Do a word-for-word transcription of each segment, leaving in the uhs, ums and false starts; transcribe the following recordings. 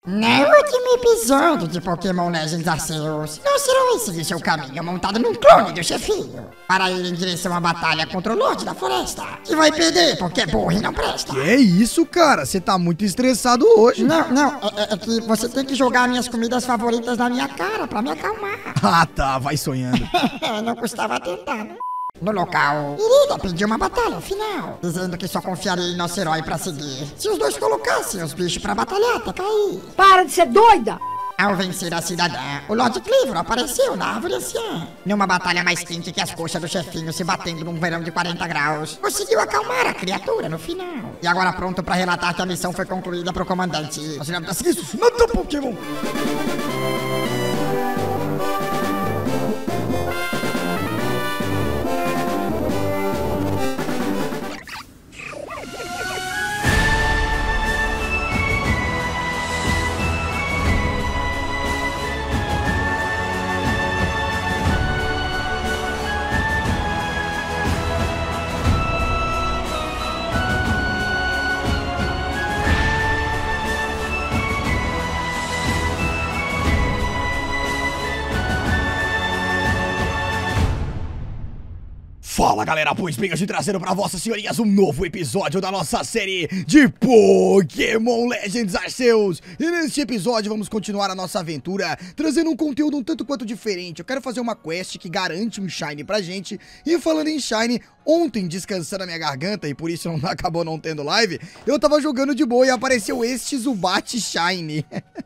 No último episódio de Pokémon Legends Arceus, Nociroi seguiu seu caminho montado num clone do chefinho para ir em direção à batalha contra o Lorde da Floresta, que vai perder porque é burro e não presta. Que é isso, cara? Você tá muito estressado hoje. Não, não, é, é que você tem que jogar minhas comidas favoritas na minha cara pra me acalmar. Ah, tá, vai sonhando. Não custava tentar, né? No local, Irida pediu uma batalha final, dizendo que só confiaria em nosso herói pra seguir se os dois colocassem os bichos pra batalhar até cair. Para de ser doida! Ao vencer a cidadã, o Lorde Clivor apareceu na árvore anciã. Numa batalha mais quente que as coxas do chefinho se batendo num verão de quarenta graus, conseguiu acalmar a criatura no final. E agora pronto pra relatar que a missão foi concluída pro comandante. Isso, manda Pokémon! Fala galera, pois bem, hoje trazendo pra vossas senhorias um novo episódio da nossa série de Pokémon Legends Arceus. E neste episódio vamos continuar a nossa aventura, trazendo um conteúdo um tanto quanto diferente. Eu quero fazer uma quest que garante um Shine pra gente. E falando em Shine, ontem descansando a minha garganta e por isso não acabou não tendo live, eu tava jogando de boa e apareceu este Zubat Shine.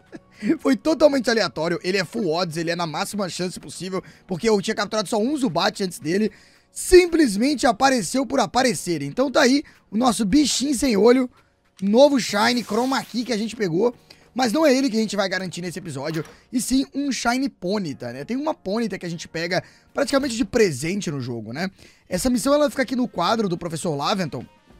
Foi totalmente aleatório, ele é full odds, ele é na máxima chance possível, porque eu tinha capturado só um Zubat antes dele. Simplesmente apareceu por aparecer. Então tá aí o nosso bichinho sem olho, novo Shine Chroma Key que a gente pegou. Mas não é ele que a gente vai garantir nesse episódio, e sim um Shine Ponyta, né? Tem uma Ponyta que a gente pega praticamente de presente no jogo, né? Essa missão ela fica aqui no quadro do professor Laventon.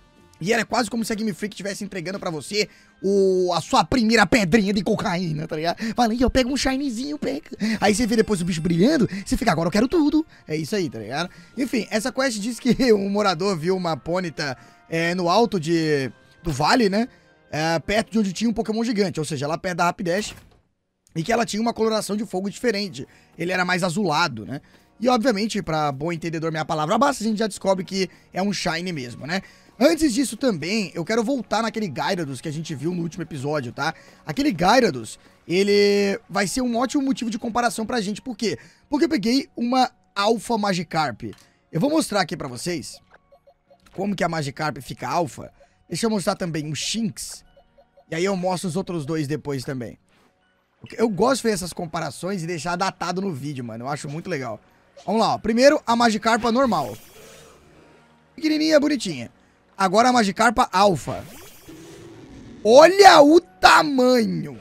E era quase como se a Game Freak estivesse entregando pra você o, a sua primeira pedrinha de cocaína, tá ligado? Fala aí, eu pego um shinezinho, pega. Aí você vê depois o bicho brilhando, você fica, agora eu quero tudo. É isso aí, tá ligado? Enfim, essa quest diz que um morador viu uma Ponyta é, no alto de, do vale, né? É, perto de onde tinha um Pokémon gigante, ou seja, lá perto da Rapidash. E que ela tinha uma coloração de fogo diferente. Ele era mais azulado, né? E obviamente, pra bom entendedor minha palavra basta, a gente já descobre que é um Shine mesmo, né? Antes disso também, eu quero voltar naquele Gyarados que a gente viu no último episódio, tá? Aquele Gyarados, ele vai ser um ótimo motivo de comparação pra gente. Por quê? Porque eu peguei uma Alpha Magikarp. Eu vou mostrar aqui pra vocês como que a Magikarp fica Alpha. Deixa eu mostrar também o Shinx. E aí eu mostro os outros dois depois também. Eu gosto de fazer essas comparações e deixar datado no vídeo, mano. Eu acho muito legal. Vamos lá, ó. Primeiro, a Magikarpa normal. Pequenininha, bonitinha. Agora a Magikarpa Alpha. Olha o tamanho.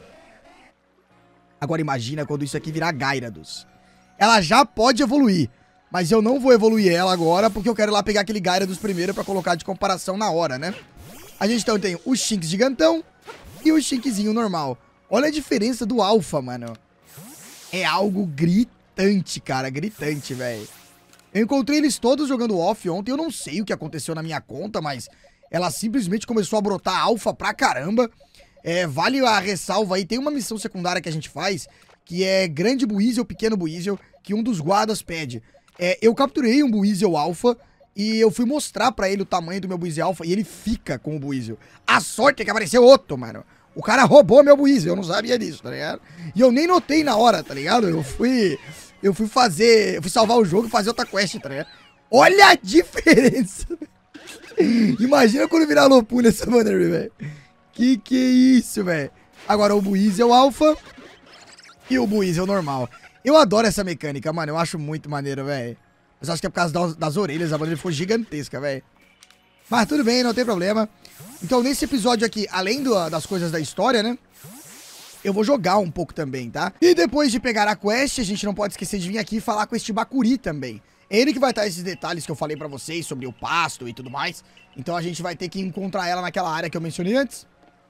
Agora imagina quando isso aqui virar Gyarados. Ela já pode evoluir, mas eu não vou evoluir ela agora porque eu quero ir lá pegar aquele Gyarados primeiro pra colocar de comparação na hora, né? A gente então tem o Shinx gigantão e o Shinxzinho normal. Olha a diferença do Alpha, mano. É algo gritante, cara, gritante, velho. Eu encontrei eles todos jogando off ontem, eu não sei o que aconteceu na minha conta, mas ela simplesmente começou a brotar alfa pra caramba. É, vale a ressalva aí, tem uma missão secundária que a gente faz, que é grande Buizel, pequeno Buizel, que um dos guardas pede. É, eu capturei um Buizel alfa e eu fui mostrar pra ele o tamanho do meu Buizel alfa e ele fica com o Buizel. A sorte é que apareceu outro, mano. O cara roubou meu Buizel, eu não sabia disso, tá ligado? E eu nem notei na hora, tá ligado? Eu fui... Eu fui fazer... Eu fui salvar o jogo e fazer outra quest, tá ligado? Olha a diferença! Imagina quando virar Lopu nessa maneira, velho. Que que é isso, velho? Agora o Buizel Alpha e o Buizel normal. Eu adoro essa mecânica, mano. Eu acho muito maneiro, velho. Mas acho que é por causa das, das orelhas. A maneira ficou gigantesca, velho. Mas tudo bem, não tem problema. Então, nesse episódio aqui, além do, das coisas da história, né? Eu vou jogar um pouco também, tá? E depois de pegar a quest, a gente não pode esquecer de vir aqui falar com este Bakuri também. É ele que vai dar esses detalhes que eu falei pra vocês sobre o pasto e tudo mais. Então a gente vai ter que encontrar ela naquela área que eu mencionei antes.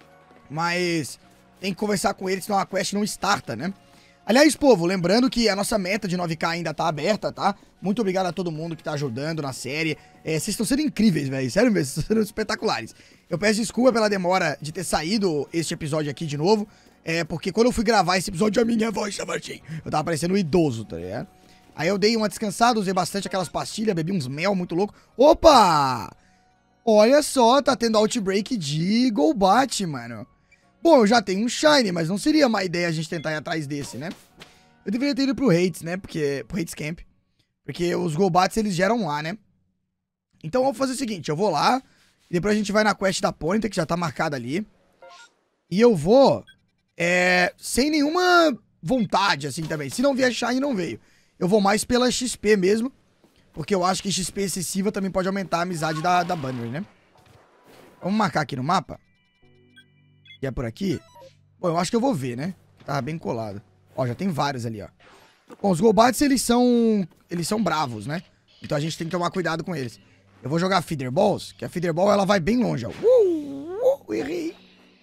Mas tem que conversar com ele, senão a quest não starta, né? Aliás, povo, lembrando que a nossa meta de nove K ainda tá aberta, tá? Muito obrigado a todo mundo que tá ajudando na série. É, vocês estão sendo incríveis, velho. Sério mesmo, vocês estão sendo espetaculares. Eu peço desculpa pela demora de ter saído este episódio aqui de novo. É, porque quando eu fui gravar esse episódio, a minha voz tava assim. Eu tava parecendo um idoso, tá ligado? Aí eu dei uma descansada, usei bastante aquelas pastilhas, bebi uns mel muito louco. Opa! Olha só, tá tendo outbreak de Golbat, mano. Bom, eu já tenho um Shiny, mas não seria má ideia a gente tentar ir atrás desse, né? Eu deveria ter ido pro Hates, né? Porque, pro Hates Camp. Porque os Golbats, eles geram lá, né? Então eu vou fazer o seguinte, eu vou lá, e depois a gente vai na quest da Ponyta, que já tá marcada ali. E eu vou... É, sem nenhuma vontade, assim, também. Se não vier Shine, não veio. Eu vou mais pela X P mesmo. Porque eu acho que X P excessiva também pode aumentar a amizade da, da Banner, né? Vamos marcar aqui no mapa. Que é por aqui. Bom, eu acho que eu vou ver, né? Tá bem colado. Ó, já tem vários ali, ó. Bom, os Golbats, eles são... Eles são bravos, né? Então a gente tem que tomar cuidado com eles. Eu vou jogar Feeder Balls, que a Feeder Ball, ela vai bem longe, ó. Uh, uh, errei.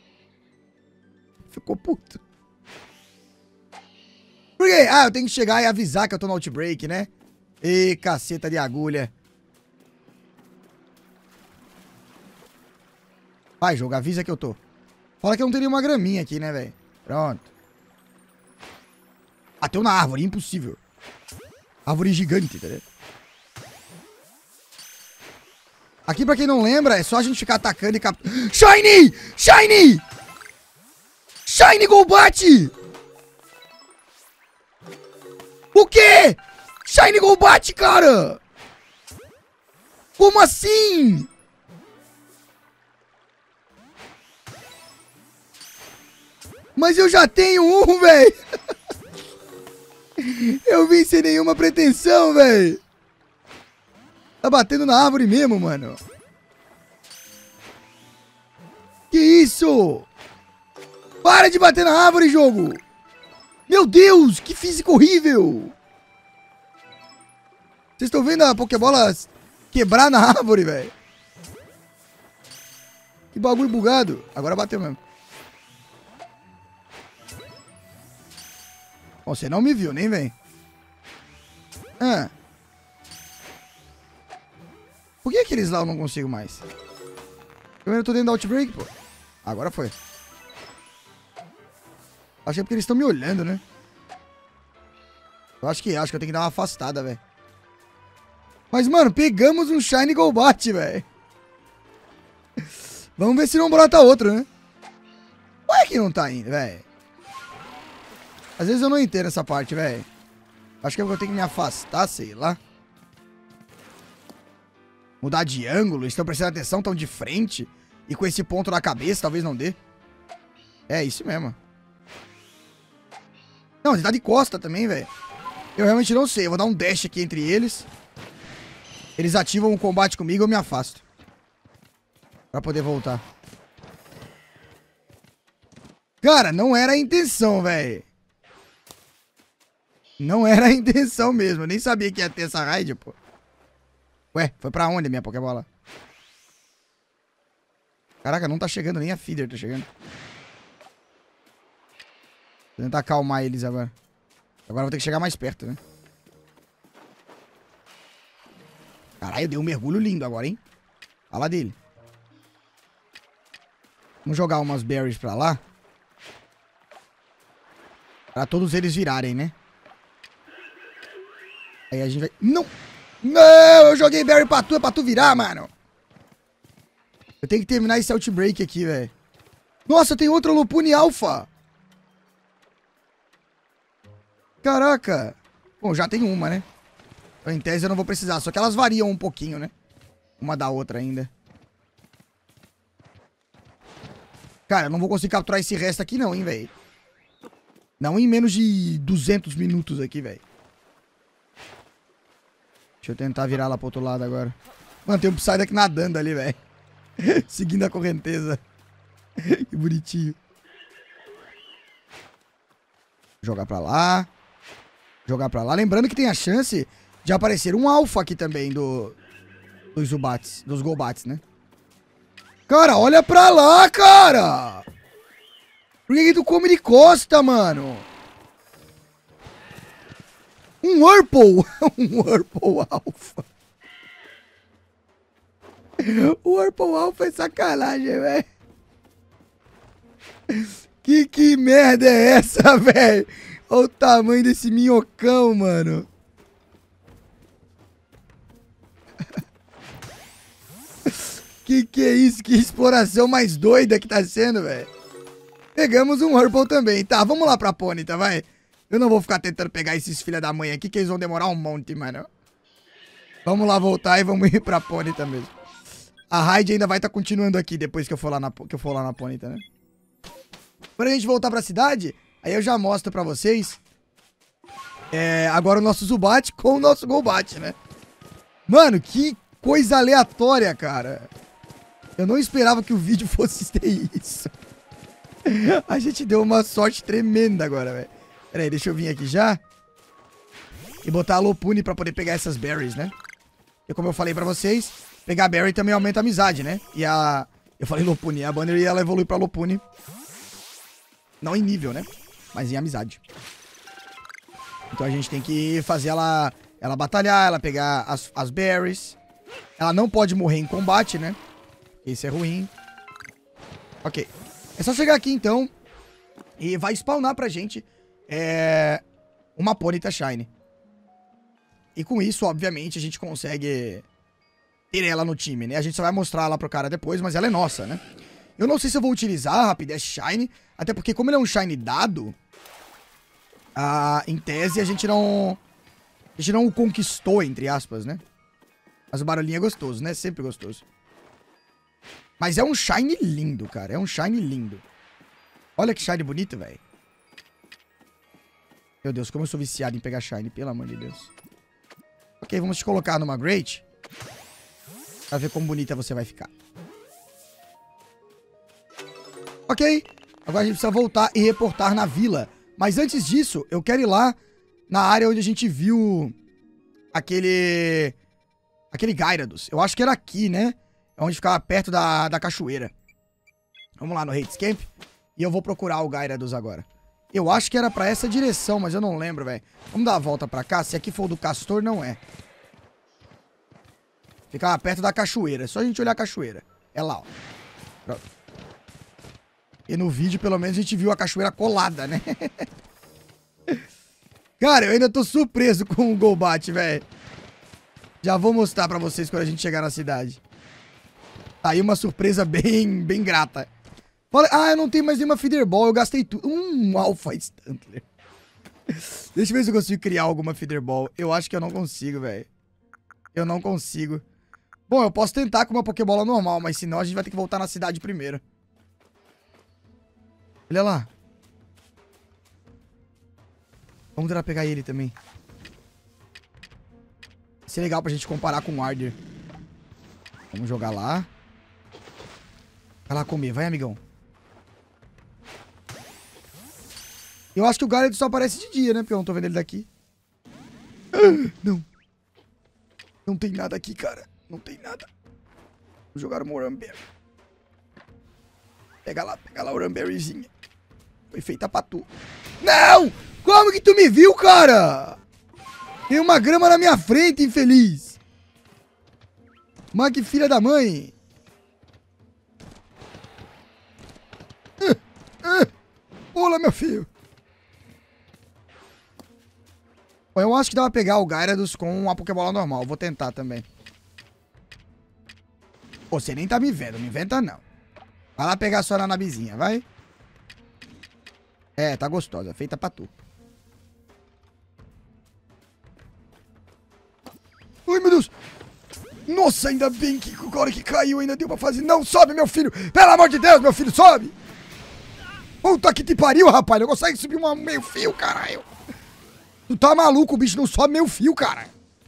Ficou puto. Por quê? Ah, eu tenho que chegar e avisar que eu tô no Outbreak, né? Ê, caceta de agulha. Vai, jogo, avisa que eu tô. Fala que eu não teria uma graminha aqui, né, velho? Pronto. Bateu na árvore, impossível. Árvore gigante, tá ligado? Aqui, pra quem não lembra, é só a gente ficar atacando e capturando. Shiny! Shiny! Shiny Golbat! O quê? Shiny Golbat, cara! Como assim? Mas eu já tenho um, velho! Eu vim sem nenhuma pretensão, velho! Tá batendo na árvore mesmo, mano. Que isso? Para de bater na árvore, jogo! Meu Deus, que física horrível! Vocês estão vendo a Pokébola quebrar na árvore, velho? Que bagulho bugado. Agora bateu mesmo. Bom, você não me viu, nem vem. Ah. Por que aqueles lá eu não consigo mais? Eu tô dentro da Outbreak, pô. Agora foi. Achei porque eles estão me olhando, né? Eu acho que acho que eu tenho que dar uma afastada, velho. Mas, mano, pegamos um Shiny Golbat, velho. Vamos ver se não brota outro, né? Por que não tá indo, velho? Às vezes eu não entendo essa parte, velho. Acho que eu tenho que me afastar, sei lá. Mudar de ângulo, estão prestando atenção, estão de frente. E com esse ponto na cabeça, talvez não dê. É isso mesmo. Não, ele tá de costa também, velho. Eu realmente não sei. Eu vou dar um dash aqui entre eles. Eles ativam o combate comigo, eu me afasto. Pra poder voltar. Cara, não era a intenção, velho. Não era a intenção mesmo. Eu nem sabia que ia ter essa raid, pô. Ué, foi pra onde a minha Pokébola? Caraca, não tá chegando, nem a Feeder tá chegando. Vou tentar acalmar eles agora. Agora vou ter que chegar mais perto, né? Caralho, deu um mergulho lindo agora, hein? Fala dele. Vamos jogar umas berries pra lá. Pra todos eles virarem, né? Aí a gente vai... Não! Não! Eu joguei berry pra tu, é pra tu virar, mano. Eu tenho que terminar esse Outbreak aqui, velho. Nossa, tem outra Lupune Alpha. Caraca. Bom, já tem uma, né? Em tese eu não vou precisar, só que elas variam um pouquinho, né? Uma da outra ainda. Cara, eu não vou conseguir capturar esse resto aqui não, hein, velho. Não em menos de duzentos minutos aqui, velho. Deixa eu tentar virar lá pro outro lado agora. Mano, tem um Psyduck nadando ali, velho. Seguindo a correnteza. Que bonitinho. Jogar pra lá. Jogar pra lá. Lembrando que tem a chance de aparecer um alfa aqui também do... Dos Zubats. Dos Golbats, né? Cara, olha pra lá, cara! Por que que tu come de costa, mano? Um Whirlpool! Um Whirlpool Alpha. O Whirlpool Alpha é sacanagem, velho. Que que merda é essa, velho? Olha o tamanho desse minhocão, mano. Que que é isso? Que exploração mais doida que tá sendo, velho. Pegamos um Hurple também. Tá, vamos lá pra Ponyta, vai. Eu não vou ficar tentando pegar esses filha da mãe aqui, que eles vão demorar um monte, mano. Vamos lá voltar e vamos ir pra Ponyta mesmo. A raid ainda vai estar tá continuando aqui depois que eu for lá na, que eu for lá na Ponyta, né? Quando a gente voltar pra cidade, aí eu já mostro pra vocês. É, agora o nosso Zubat com o nosso Golbat, né? Mano, que coisa aleatória, cara. Eu não esperava que o vídeo fosse ter isso. A gente deu uma sorte tremenda agora, velho. Pera aí, deixa eu vir aqui já. E botar a Lopunny pra poder pegar essas berries, né? E como eu falei pra vocês, pegar a berry também aumenta a amizade, né? E a... Eu falei Lopunny, a Banner ela evolui pra Lopunny. Não em nível, né? Mas em amizade. Então a gente tem que fazer ela, ela batalhar, ela pegar as, as berries. Ela não pode morrer em combate, né? Isso é ruim. Ok. É só chegar aqui, então. E vai spawnar pra gente é, uma Ponyta Shiny. E com isso, obviamente, a gente consegue ter ela no time, né? A gente só vai mostrar ela pro cara depois, mas ela é nossa, né? Eu não sei se eu vou utilizar a Rapidash Shiny, até porque como ele é um Shiny dado, ah, em tese a gente não... A gente não o conquistou, entre aspas, né? Mas o barulhinho é gostoso, né? Sempre gostoso. Mas é um Shiny lindo, cara. É um Shiny lindo. Olha que Shiny bonito, velho. Meu Deus, como eu sou viciado em pegar Shiny, pelo amor de Deus. Ok, vamos te colocar numa Great. Pra ver como bonita você vai ficar. Ok, agora a gente precisa voltar e reportar na vila. Mas antes disso, eu quero ir lá na área onde a gente viu aquele... Aquele Gyarados. Eu acho que era aqui, né? É onde ficava perto da, da cachoeira. Vamos lá no Hades Camp. E eu vou procurar o Gyarados agora. Eu acho que era pra essa direção, mas eu não lembro, velho. Vamos dar a volta pra cá. Se aqui for o do Castor, não é. Ficava perto da cachoeira. É só a gente olhar a cachoeira. É lá, ó. Pronto. E no vídeo, pelo menos, a gente viu a cachoeira colada, né? Cara, eu ainda tô surpreso com o Golbat, velho. Já vou mostrar pra vocês quando a gente chegar na cidade. Tá aí uma surpresa bem, bem grata. Ah, eu não tenho mais nenhuma Feeder Ball, eu gastei tudo. Um Alpha Stantler. Deixa eu ver se eu consigo criar alguma Feeder Ball. Eu acho que eu não consigo, velho. Eu não consigo. Bom, eu posso tentar com uma Pokébola normal, mas senão a gente vai ter que voltar na cidade primeiro. Olha lá. Vamos tentar pegar ele também. Vai ser legal pra gente comparar com o Arder. Vamos jogar lá. Vai lá comer, vai, amigão. Eu acho que o Gyarados só aparece de dia, né? Porque eu não tô vendo ele daqui. Ah, não. Não tem nada aqui, cara. Não tem nada. Vou jogar uma Oramberry. Pega lá, pega lá a Oramberryzinha. Foi feita pra tu. Não! Como que tu me viu, cara? Tem uma grama na minha frente, infeliz. Mas que filha da mãe. Ah, ah, pula, meu filho. Bom, eu acho que dá pra pegar o Gyarados com uma Pokébola normal. Vou tentar também. Pô, você nem tá me vendo. Não inventa, não. Vai lá pegar só na nabezinha, vai. É, tá gostosa. Feita pra tu. Ai, meu Deus. Nossa, ainda bem que a hora que caiu ainda deu pra fazer. Não, sobe, meu filho. Pelo amor de Deus, meu filho, sobe. Puta que te pariu, rapaz. Não consegue subir um meio fio, caralho. Tu tá maluco, o bicho não sobe meio fio, cara.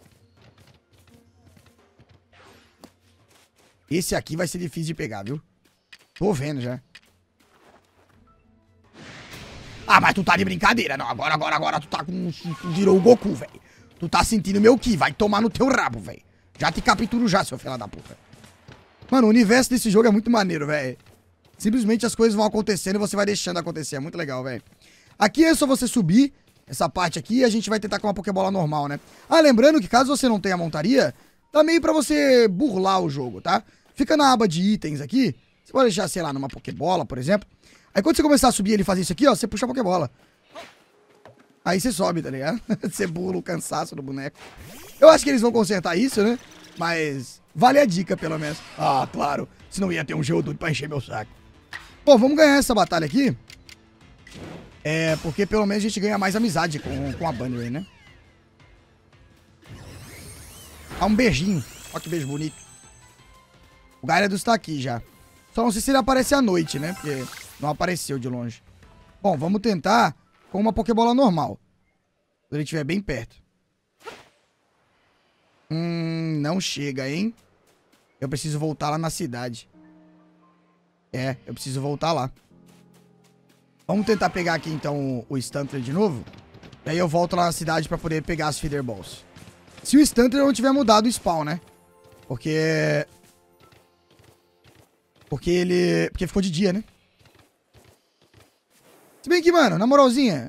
Esse aqui vai ser difícil de pegar, viu? Tô vendo já. Ah, mas tu tá de brincadeira. Não, agora, agora, agora tu tá com... Tu virou o Goku, velho. Tu tá sentindo meu Ki. Vai tomar no teu rabo, velho. Já te capturo já, seu filho da puta. Mano, o universo desse jogo é muito maneiro, velho. Simplesmente as coisas vão acontecendo e você vai deixando acontecer. É muito legal, velho. Aqui é só você subir essa parte aqui e a gente vai tentar com uma Pokébola normal, né? Ah, lembrando que caso você não tenha montaria, tá meio pra você burlar o jogo, tá? Fica na aba de itens aqui. Você pode deixar, sei lá, numa Pokébola, por exemplo. Aí quando você começar a subir ele fazer isso aqui, ó, você puxa a Pokébola. Aí você sobe, tá ligado? Você bula o cansaço do boneco. Eu acho que eles vão consertar isso, né? Mas vale a dica, pelo menos. Ah, claro. Senão ia ter um Geodude pra encher meu saco. Bom, vamos ganhar essa batalha aqui. É, porque pelo menos a gente ganha mais amizade com, com a Bunny, né? Dá um beijinho. Olha que beijo bonito. O Gyarados tá aqui já. Só não sei se ele aparece à noite, né? Porque não apareceu de longe. Bom, vamos tentar com uma Pokébola normal. Quando ele estiver bem perto. Hum, não chega, hein? Eu preciso voltar lá na cidade. É, eu preciso voltar lá. Vamos tentar pegar aqui, então, o Stantler de novo. E aí eu volto lá na cidade pra poder pegar as Feather Balls. Se o Stantler não tiver mudado o spawn, né? Porque... Porque ele... Porque ficou de dia, né? Se bem que, mano, na moralzinha...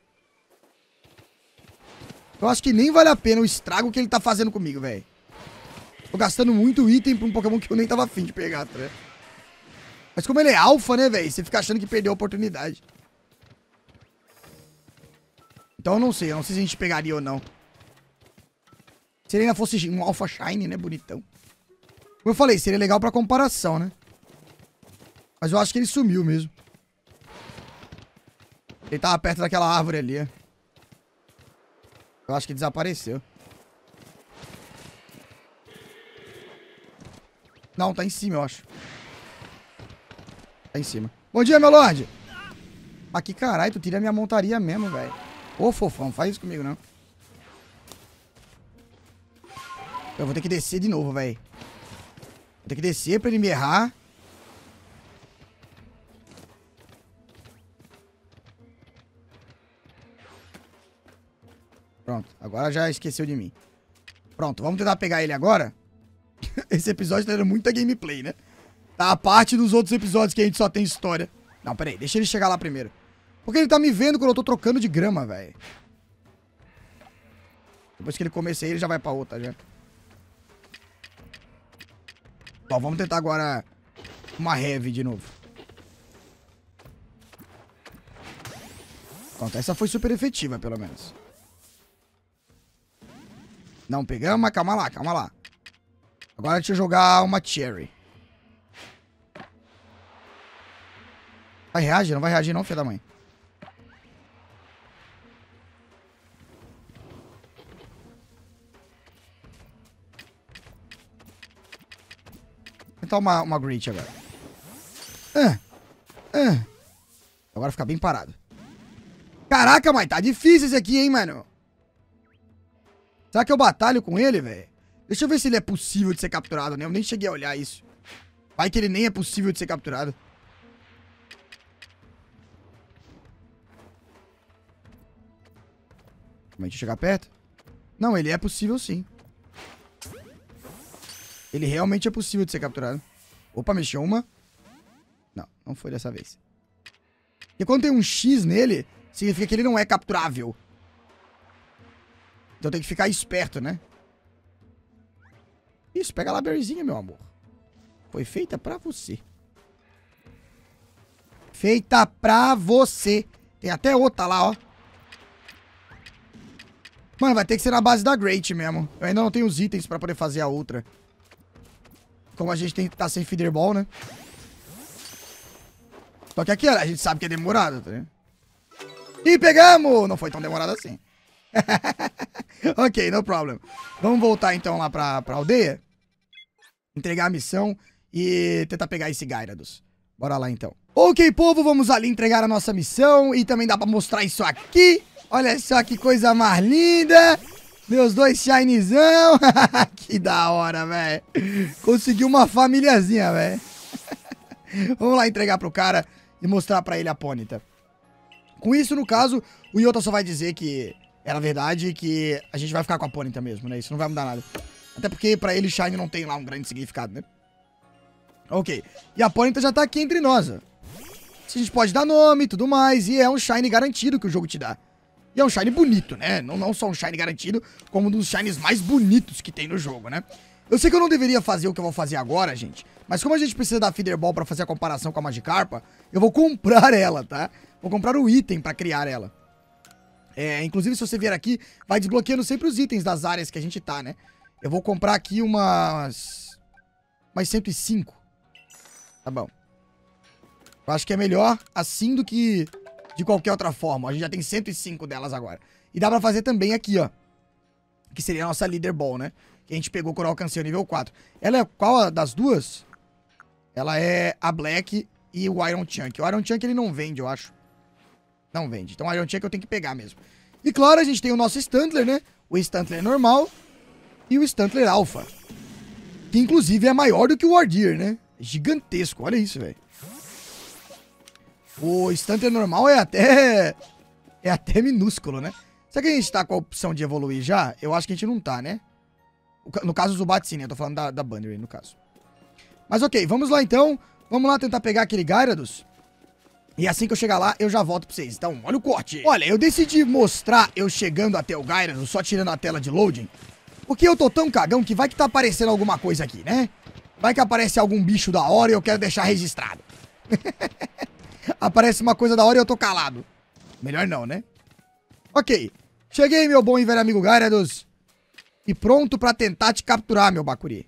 Eu acho que nem vale a pena o estrago que ele tá fazendo comigo, velho. Tô gastando muito item pra um Pokémon que eu nem tava afim de pegar, tá ligado? Mas como ele é alfa, né, velho? Você fica achando que perdeu a oportunidade. Então eu não sei. Eu não sei se a gente pegaria ou não. Se ele ainda fosse um alfa shine, né? Bonitão. Como eu falei, seria legal pra comparação, né? Mas eu acho que ele sumiu mesmo. Ele tava perto daquela árvore ali. Eu acho que desapareceu. Não, tá em cima, eu acho. Tá em cima. Bom dia, meu lord. Mas que caralho, tu tira a minha montaria mesmo, velho. Ô, fofão, faz isso comigo, não. Eu vou ter que descer de novo, velho. Vou ter que descer pra ele me errar. Pronto, agora já esqueceu de mim. Pronto, vamos tentar pegar ele agora. Esse episódio tá dando muita gameplay, né? Tá a parte dos outros episódios que a gente só tem história. Não, peraí, deixa ele chegar lá primeiro. Porque ele tá me vendo quando eu tô trocando de grama, velho. Depois que ele comecei, ele já vai pra outra, já. Ó, vamos tentar agora uma heavy de novo. Pronto, essa foi super efetiva, pelo menos. Não pegamos, mas calma lá, calma lá. Agora deixa eu jogar uma Cherry. Vai reagir? Não vai reagir não, filho da mãe. Vou tentar uma, uma Great agora. Ah, ah. Agora fica bem parado. Caraca, mas tá difícil esse aqui, hein, mano. Será que eu batalho com ele, velho? Deixa eu ver se ele é possível de ser capturado, né? Eu nem cheguei a olhar isso. Vai que ele nem é possível de ser capturado. Como é que chegar perto? Não, ele é possível sim. Ele realmente é possível de ser capturado. Opa, mexeu uma. Não, não foi dessa vez. E quando tem um X nele, significa que ele não é capturável. Então tem que ficar esperto, né? Isso, pega lá a berryzinha, meu amor. Foi feita pra você. Feita pra você. Tem até outra lá, ó. Mano, vai ter que ser na base da Great mesmo. Eu ainda não tenho os itens pra poder fazer a outra. Como a gente tem que tá sem Feather Ball, né? Só que aqui, ó, a gente sabe que é demorado, tá vendo? E pegamos! Não foi tão demorado assim. Ok, no problem. Vamos voltar então lá pra, pra aldeia. Entregar a missão e tentar pegar esse Gyarados. Bora lá então. Ok, povo, vamos ali entregar a nossa missão. E também dá pra mostrar isso aqui. Olha só que coisa mais linda. Meus dois shinezão. Que da hora, velho. Consegui uma famíliazinha, velho. Vamos lá entregar pro cara e mostrar pra ele a Ponyta. Com isso, no caso, o Yota só vai dizer que era verdade e que a gente vai ficar com a Ponyta mesmo, né? Isso não vai mudar nada. Até porque pra ele Shine não tem lá um grande significado, né? Ok. E a Ponyta já tá aqui entre nós, ó. A gente pode dar nome e tudo mais. E é um Shine garantido que o jogo te dá. E é um Shine bonito, né? Não, não só um Shine garantido, como um dos Shines mais bonitos que tem no jogo, né? Eu sei que eu não deveria fazer o que eu vou fazer agora, gente. Mas como a gente precisa da Feeder Ball pra fazer a comparação com a Magikarpa, eu vou comprar ela, tá? Vou comprar o item pra criar ela. É, inclusive, se você vier aqui, vai desbloqueando sempre os itens das áreas que a gente tá, né? Eu vou comprar aqui umas... umas cento e cinco. Tá bom. Eu acho que é melhor assim do que de qualquer outra forma. A gente já tem cento e cinco delas agora. E dá pra fazer também aqui, ó. Que seria a nossa Leader Ball, né? Que a gente pegou quando eu alcancei o nível quatro. Ela é qual das duas? Ela é a Black e o Iron Chunk. O Iron Chunk ele não vende, eu acho. Não vende. Então o Iron Chunk eu tenho que pegar mesmo. E claro, a gente tem o nosso Stantler, né? O Stantler normal e o Stantler Alpha. Que inclusive é maior do que o Wardeer, né? Gigantesco, olha isso, velho. O Stantler normal é até... é até minúsculo, né? Será que a gente tá com a opção de evoluir já? Eu acho que a gente não tá, né? No caso, o Zubat sim, né? Eu tô falando da, da Banner, no caso. Mas ok, vamos lá então. Vamos lá tentar pegar aquele Gyarados. E assim que eu chegar lá, eu já volto pra vocês. Então, olha o corte. Olha, eu decidi mostrar eu chegando até o Gyarados, só tirando a tela de loading. Porque eu tô tão cagão que vai que tá aparecendo alguma coisa aqui, né? Vai que aparece algum bicho da hora e eu quero deixar registrado. Aparece uma coisa da hora e eu tô calado. Melhor não, né? Ok. Cheguei, meu bom e velho amigo Gyarados. E pronto pra tentar te capturar, meu Bacuri.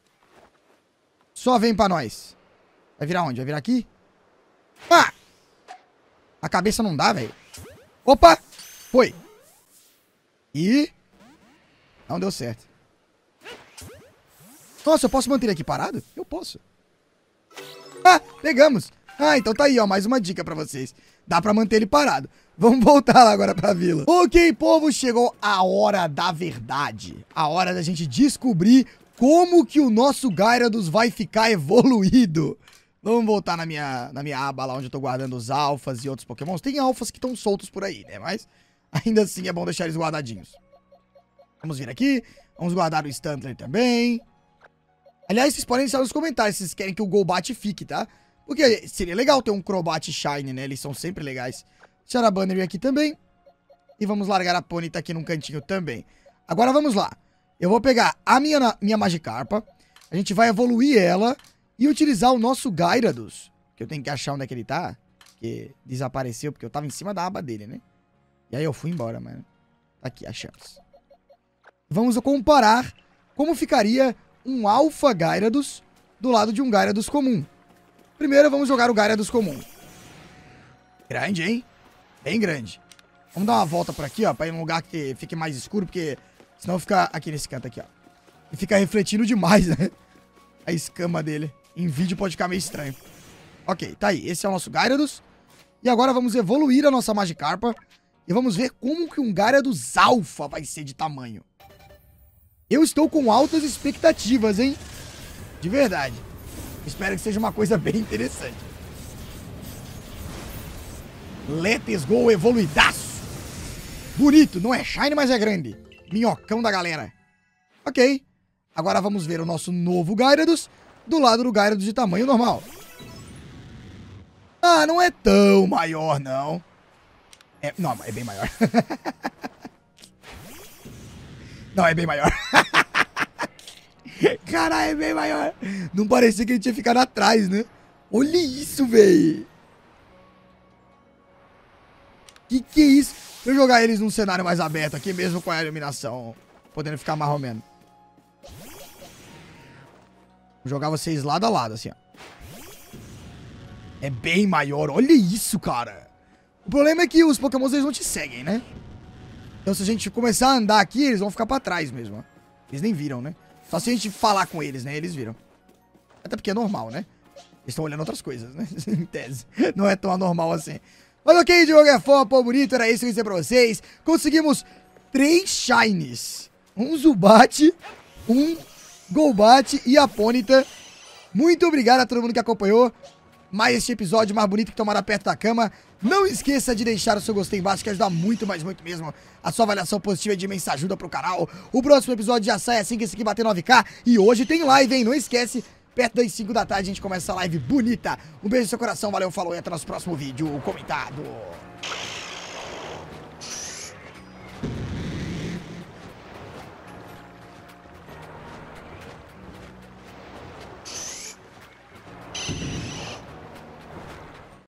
Só vem pra nós. Vai virar onde? Vai virar aqui? Ah! A cabeça não dá, velho. Opa! Foi. E... não deu certo. Nossa, eu posso manter ele aqui parado? Eu posso. Ah, pegamos. Ah, então tá aí, ó, mais uma dica pra vocês. Dá pra manter ele parado. Vamos voltar lá agora pra vila. Ok, povo, chegou a hora da verdade. A hora da gente descobrir como que o nosso Gyarados vai ficar evoluído. Vamos voltar na minha, na minha aba lá onde eu tô guardando os alfas e outros pokémons. Tem alfas que estão soltos por aí, né? Mas ainda assim é bom deixar eles guardadinhos. Vamos vir aqui. Vamos guardar o Stantler também. Aliás, vocês podem deixar nos comentários se vocês querem que o Golbat fique, tá? Porque seria legal ter um Crobat Shine, né? Eles são sempre legais. Deixar a Banner aqui também. E vamos largar a Ponyta aqui num cantinho também. Agora vamos lá. Eu vou pegar a minha, minha Magikarpa. A gente vai evoluir ela. E utilizar o nosso Gyarados. Que eu tenho que achar onde é que ele tá. Que desapareceu porque eu tava em cima da aba dele, né? E aí eu fui embora, mano. Aqui, achamos. Vamos comparar como ficaria um Alpha Gyarados do lado de um Gyarados comum. Primeiro vamos jogar o Gyarados comum. Grande, hein? Bem grande. Vamos dar uma volta por aqui, ó. Pra ir num lugar que fique mais escuro. Porque senão fica aqui nesse canto aqui, ó. E fica refletindo demais, né? A escama dele. Em vídeo pode ficar meio estranho. Ok, tá aí. Esse é o nosso Gyarados. E agora vamos evoluir a nossa Magikarpa. E vamos ver como que um Gyarados Alpha vai ser de tamanho. Eu estou com altas expectativas, hein? De verdade. Espero que seja uma coisa bem interessante. Let's go, evoluidaço. Bonito, não é shine, mas é grande. Minhocão da galera. Ok. Agora vamos ver o nosso novo Gyarados do lado do Gyarados de tamanho normal. Ah, não é tão maior, não. É, não, é bem maior. Não, é bem maior. Caralho, é bem maior. Não parecia que ele tinha ficado atrás, né? Olha isso, velho. Que que é isso? Deixa eu jogar eles num cenário mais aberto aqui, mesmo com a iluminação podendo ficar mais ou menos. Vou jogar vocês lado a lado, assim, ó. É bem maior. Olha isso, cara. O problema é que os pokémons, eles não te seguem, né? Então, se a gente começar a andar aqui, eles vão ficar pra trás mesmo, ó. Eles nem viram, né? Só se a gente falar com eles, né? Eles viram. Até porque é normal, né? Eles estão olhando outras coisas, né? Em tese. Não é tão anormal assim. Mas ok, de qualquer forma, pô, bonito. Era isso que eu ia dizer pra vocês. Conseguimos três Shines. Um Zubat, um Golbat e a Ponyta. Muito obrigado a todo mundo que acompanhou mais este episódio mais bonito que tomara perto da cama. Não esqueça de deixar o seu gostei embaixo, que ajuda muito, mas muito mesmo. A sua avaliação positiva é de imensa ajuda pro canal. O próximo episódio já sai assim que esse aqui bater nove K. E hoje tem live, hein? Não esquece, perto das cinco da tarde a gente começa essa live bonita. Um beijo no seu coração, valeu, falou e até nosso próximo vídeo comentado.